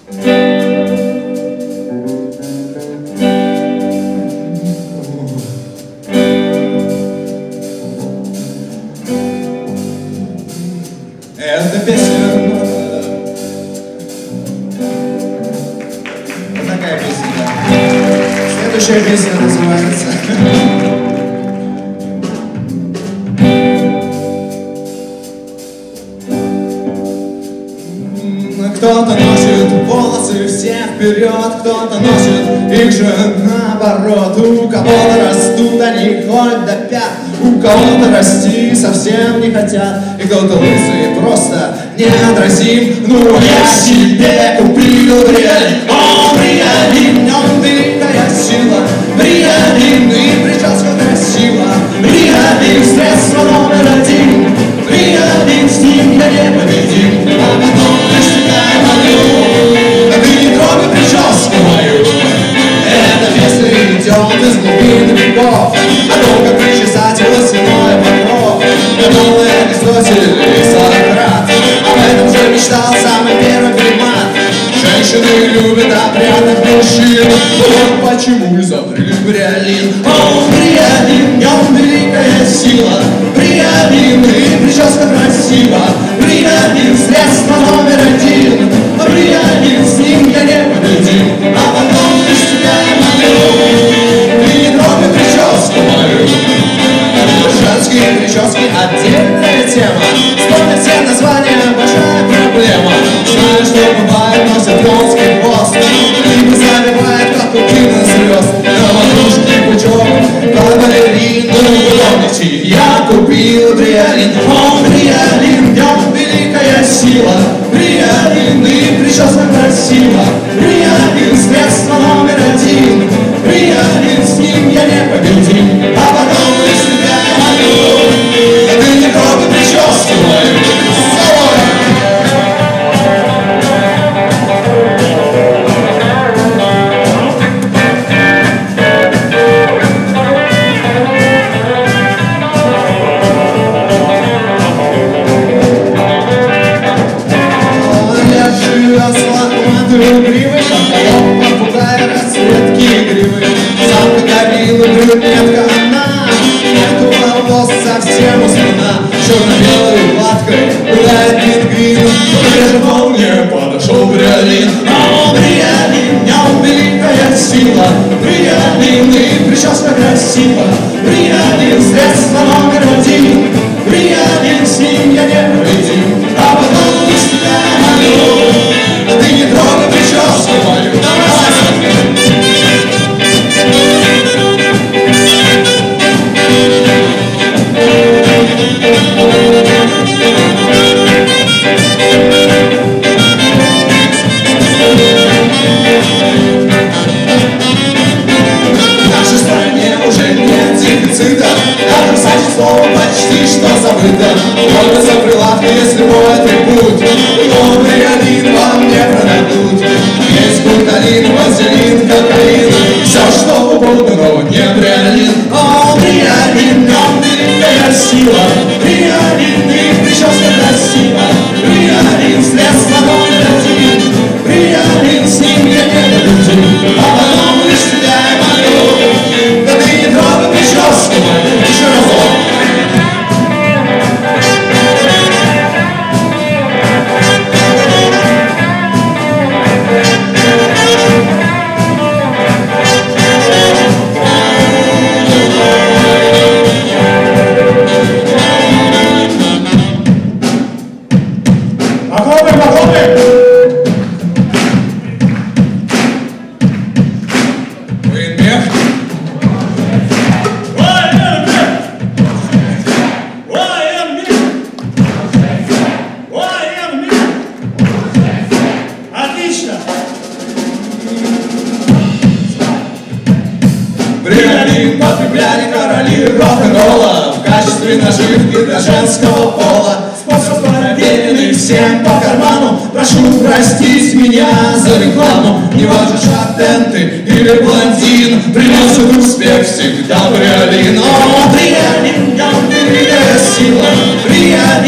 Эта песня, вот такая песня, да. Следующая песня называется кто-то носит волосы все вперед, кто-то носит их же наоборот. У кого-то растут они хоть до пят, у кого-то расти совсем не хотят, и кто-то лысый просто неотразим. Ну я себе купил бриолин, о, бриолин, в нем великая сила, бриолин и прическа красива, бриолин средство номер один, бриолин с ним я непобедим, а потом для себя молю, ты не трогай прическу мою. Эта песня идет из глубин веков, о том, как причесать волосяной покров, придумал Аристотель и Сократ. Об этом же мечтал самый первый примат. Женщины любят опрятных мужчин, вот почему изобрели бриолин. О, бриолин, в нем великая сила, бриолин и прическа красива, бриолин средство номер один, бриолин с ним я непобедим, а потом лишь тебя я молю, ты не трогай прическу мою. Женские прически отдельная тема, вспомнить все названия большая проблема. Знаю, что бывает, носят конский хвост, либо забивает, как у кинозвезд, на макушке пучок, как балерин. Ну вы помните, я купил бриолин, о, бриолин, в нем великая сила, бриолин и прическа красива, бриолин средство номер один, бриолин с ним я непобедим, а потом лишь тебя я молю, ты не трогай прическу мою. Гривы, как попугай, расцветки игривы. Самка горилла, брюнетка она, нету волос, совсем успена. Черно-белой латкой гуляет пингвин, ближе волне подошел бриолин. О, бриолин, в нем великая сила, бриолин и прическа красива, бриолин средство номер один, бриолин с ним я непобедим, а потом лишь тебя я молю, ты не трогай прическу мою. В нашей стране уже нет дефицита, даже значит слово почти что забыто. Только за прилавкой есть любой атрибут, но бриолин вам не продадут. Есть гуталин, вазелин, кокаин, все что угодно, но не бриолин. О, бриолин, в нем великая сила, бриолин и прическа красива, бриолин средство номер один, бриолин с ним я непобедим, а потом лишь тебя я молю, да ты не трогай прическу мою. Еще разок. Бриолин потребляли короли рок-н-ролла в качестве наживки для женского пола. Способ проверенный всем по карману. Прошу простить меня за рекламу. Не важно, шатен ты или блондин, приносит успех всегда бриолин. О, бриолин, я великая сила, бриолин